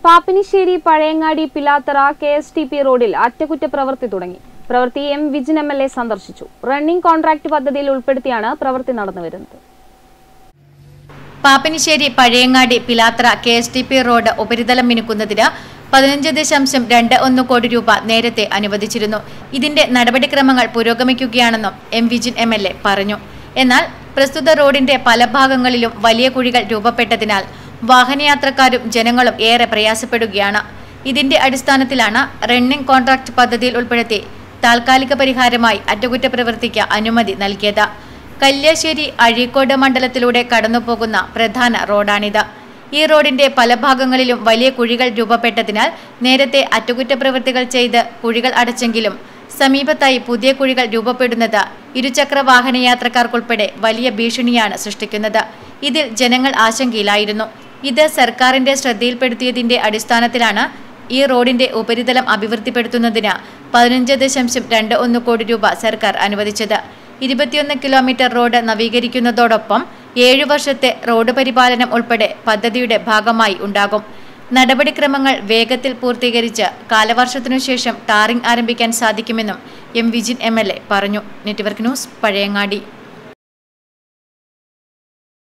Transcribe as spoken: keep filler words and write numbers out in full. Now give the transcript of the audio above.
Pappinisseri Pazhayangadi Pilathara K S T P റോഡിൽ അറ്റകുറ്റപ്രവൃത്തി തുടങ്ങി. പ്രവൃത്തി M Vijin M L A സന്ദർശിച്ചു. റണ്ണിംഗ് കോൺട്രാക്ട് പദ്ധതിയിൽ ഉൾപ്പെടുത്തിയാണ് പ്രവൃത്തി നടന്നുവരുന്നത്. Pappinissery Pazhayangadi Pilathara K S T P road ഉപരിതലം മിനുക്കുന്നതിന് പതിനഞ്ച് ദശാംശം രണ്ട് ഒന്ന് കോടി രൂപ നേരത്തെ അനുവദിച്ചിരുന്നു. ഇതിന്റെ നടപടിക്രമങ്ങൾ പുരോഗമിക്കുകയാണെന്നും M Vijin M L A പറഞ്ഞു. എന്നാൽ പ്രസ്തുത റോഡിന്റെ പല ഭാഗങ്ങളിലും വലിയ കുഴികൾ രൂപപ്പെട്ടതിനാൽ വാഹനയാത്രക്കാരും ജനങ്ങളും ഏറെ പ്രയാസപ്പെടുകയാണ്. ഇതിന്റെ അടിസ്ഥാനത്തിലാണ് റണ്ണിംഗ് കോൺട്രാക്ട് പദ്ധതിയിൽ ഉൾപ്പെടുത്തി താൽക്കാലിക പരിഹാരമായി അറ്റകുറ്റപ്രവൃത്തിക്ക് അനുമതി നൽകിയത്. കല്യാശ്ശേരി അഴീക്കോട് മണ്ഡലത്തിലൂടെ കടന്നുപോകുന്ന പ്രധാന റോഡാണിത്. ഈ റോഡിന്റെ പല ഭാഗങ്ങളിലും വലിയ കുഴികൾ രൂപപ്പെട്ടതിനാൽ നേരത്തെ അറ്റകുറ്റപ്രവൃത്തികൾ ചെയ്ത് കുഴികൾ അടച്ചെങ്കിലും സമീപത്തായി പുതിയ കുഴികൾ രൂപപ്പെടുന്നത് ഇരുചക്ര വാഹന യാത്രക്കാർക്കുൾപ്പെടെ വലിയ ഭീഷണിയാണ് സൃഷ്ടിക്കുന്നത്. ഇതിൽ ജനങ്ങൾ ആശങ്കയിലായിരുന്നു. ഇത് സർക്കാരിന്റെ ശ്രദ്ധയിൽപ്പെടുത്തിയതിന്റെ അടിസ്ഥാനത്തിലാണ് ഈ റോഡിന്റെ ഉപരിതലം അഭിവൃദ്ധിപ്പെടുത്തുന്നതിന് പതിനഞ്ച് ദശാംശം രണ്ട് ഒന്ന് കോടി രൂപ സർക്കാർ അനുവദിച്ചത്. ഇരുപത്തിയൊന്ന് കിലോമീറ്റർ റോഡ് നവീകരിക്കുന്നതോടൊപ്പം ഏഴു വർഷത്തെ റോഡ് പരിപാലനം ഉൾപ്പെടെ പദ്ധതിയുടെ ഭാഗമായി ഉണ്ടാകും. നടപടിക്രമങ്ങൾ വേഗത്തിൽ പൂർത്തീകരിച്ച് കാലവർഷത്തിനു ശേഷം ടാറിംഗ് ആരംഭിക്കാൻ സാധിക്കുമെന്നും M Vijin M L A പറഞ്ഞു. Network news, Pazhayangadi.